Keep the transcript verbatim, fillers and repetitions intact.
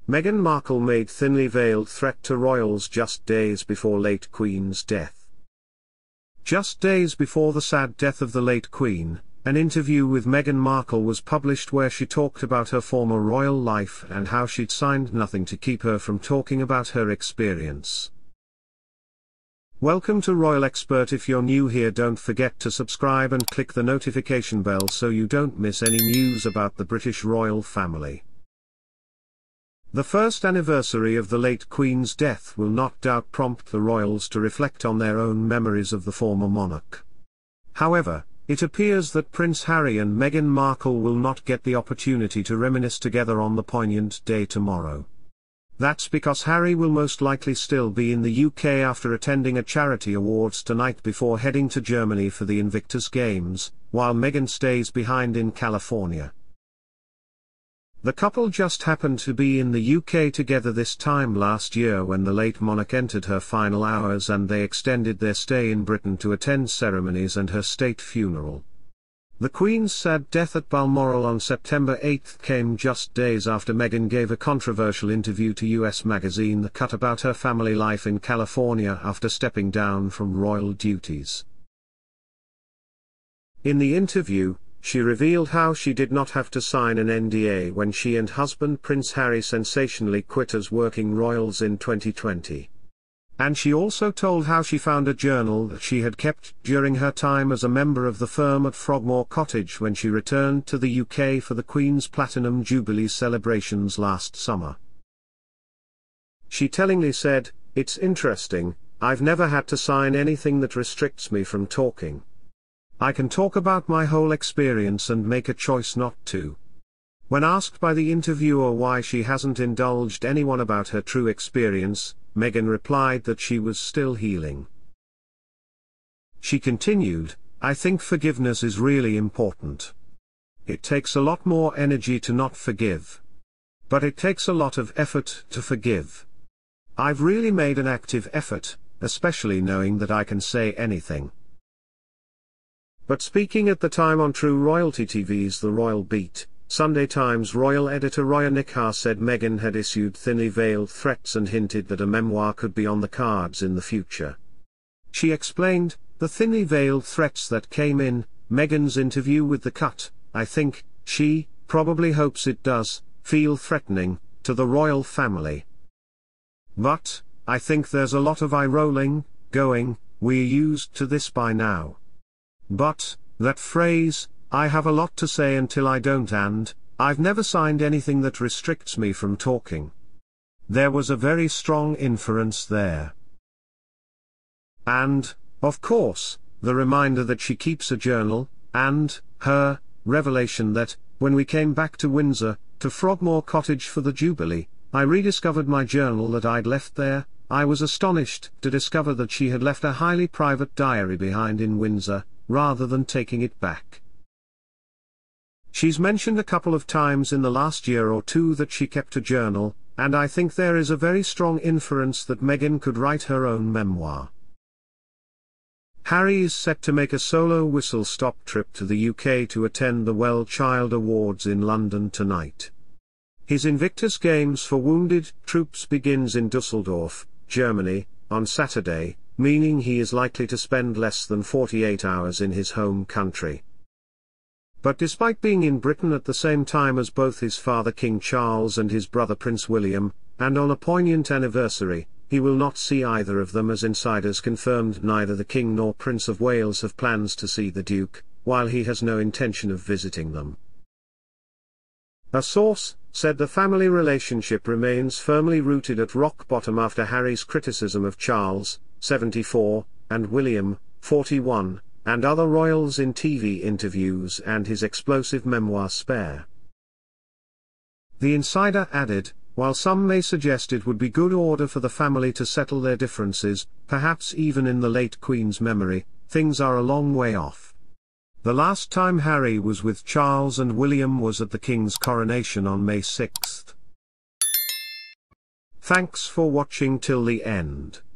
Meghan Markle made thinly veiled threat to royals just days before late Queen's death. Just days before the sad death of the late Queen, an interview with Meghan Markle was published where she talked about her former royal life and how she'd signed nothing to keep her from talking about her experience. Welcome to Royal Expert. If you're new here, don't forget to subscribe and click the notification bell so you don't miss any news about the British royal family. The first anniversary of the late Queen's death will not doubt prompt the royals to reflect on their own memories of the former monarch. However, it appears that Prince Harry and Meghan Markle will not get the opportunity to reminisce together on the poignant day tomorrow. That's because Harry will most likely still be in the U K after attending a charity awards tonight before heading to Germany for the Invictus Games, while Meghan stays behind in California. The couple just happened to be in the U K together this time last year when the late monarch entered her final hours, and they extended their stay in Britain to attend ceremonies and her state funeral. The Queen's sad death at Balmoral on September eighth came just days after Meghan gave a controversial interview to U S magazine The Cut about her family life in California after stepping down from royal duties. In the interview, she revealed how she did not have to sign an N D A when she and husband Prince Harry sensationally quit as working royals in twenty twenty. And she also told how she found a journal that she had kept during her time as a member of the firm at Frogmore Cottage when she returned to the U K for the Queen's Platinum Jubilee celebrations last summer. She tellingly said, "It's interesting, I've never had to sign anything that restricts me from talking. I can talk about my whole experience and make a choice not to." When asked by the interviewer why she hasn't indulged anyone about her true experience, Meghan replied that she was still healing. She continued, "I think forgiveness is really important. It takes a lot more energy to not forgive. But it takes a lot of effort to forgive. I've really made an active effort, especially knowing that I can say anything." But speaking at the time on True Royalty T V's The Royal Beat, Sunday Times royal editor reminisce said Meghan had issued thinly veiled threats and hinted that a memoir could be on the cards in the future. She explained, the thinly veiled threats that came in Meghan's interview with The Cut, "I think, she, probably hopes it does, feel threatening, to the royal family. But, I think there's a lot of eye-rolling, going, we're used to this by now. But, that phrase, I have a lot to say until I don't, and, I've never signed anything that restricts me from talking. There was a very strong inference there. And, of course, the reminder that she keeps a journal, and, her revelation that, when we came back to Windsor, to Frogmore Cottage for the Jubilee, I rediscovered my journal that I'd left there. I was astonished to discover that she had left a highly private diary behind in Windsor, rather than taking it back. She's mentioned a couple of times in the last year or two that she kept a journal, and I think there is a very strong inference that Meghan could write her own memoir." Harry is set to make a solo whistle-stop trip to the U K to attend the Well Child Awards in London tonight. His Invictus Games for wounded troops begins in Dusseldorf, Germany, on Saturday, meaning he is likely to spend less than forty-eight hours in his home country. But despite being in Britain at the same time as both his father King Charles and his brother Prince William, and on a poignant anniversary, he will not see either of them, as insiders confirmed neither the King nor Prince of Wales have plans to see the Duke, while he has no intention of visiting them. A source said the family relationship remains firmly rooted at rock bottom after Harry's criticism of Charles, seventy-four, and William, forty-one, and other royals in T V interviews and his explosive memoir Spare. The insider added, while some may suggest it would be good order for the family to settle their differences, perhaps even in the late Queen's memory, things are a long way off. The last time Harry was with Charles and William was at the King's coronation on May sixth. Thanks for watching till the end.